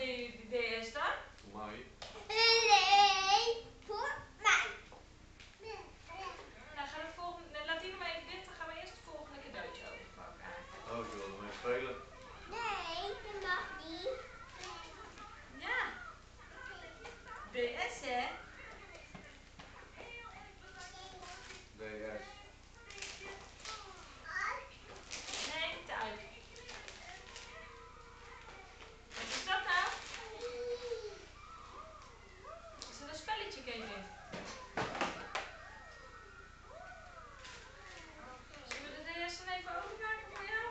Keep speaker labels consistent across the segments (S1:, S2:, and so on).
S1: de DS dan?
S2: Voor mij.
S3: Nee, voor mij.
S1: Nou, laat die nog maar even dicht, dan gaan we eerst het volgende cadeautje openpakken.
S2: Oh, ik wil ermee spelen.
S3: Nee, dat mag niet.
S1: Ja. DS, hè?
S2: DS.
S1: Nee, niet uit. Wat is dat nou? Is dat een spelletje, Kevin? Zullen we de DS dan even openmaken voor jou?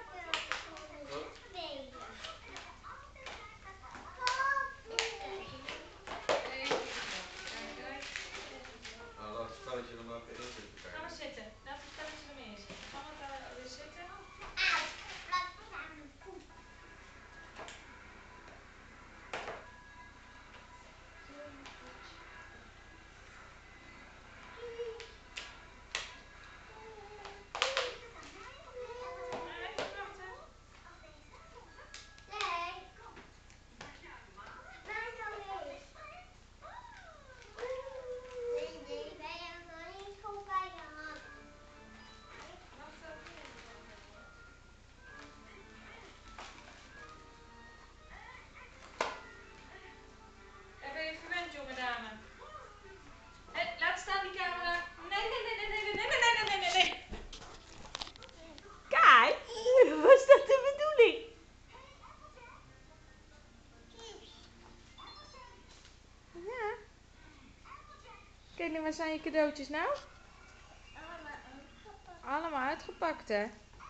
S2: Nou, laat het spelletje er maar even in zitten.
S1: Ga maar zitten. Laat het spelletje er maar in zitten. Mama gaat weer zitten. Ben je verwend, jonge dame? Laat staan die camera. Nee. Kijk, was dat de bedoeling? Ja. Kijk, waar zijn je cadeautjes nou? Allemaal uitgepakt, hè?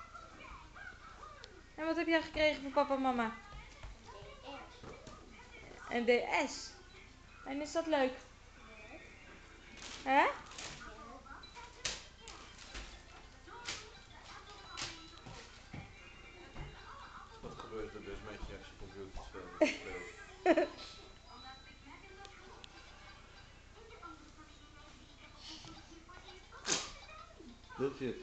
S1: En wat heb jij gekregen van papa en mama? Een DS. En is dat leuk? Hè?
S2: Wat gebeurt er dus met je als je computerspel speelt? Doet je het?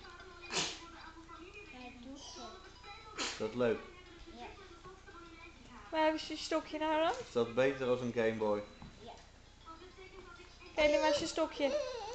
S2: Is dat leuk?
S3: Ja.
S1: Waar hebben ze je stokje nou dan?
S2: Is dat beter als een Game Boy?
S3: Ja.
S1: Kijk, waar is je stokje?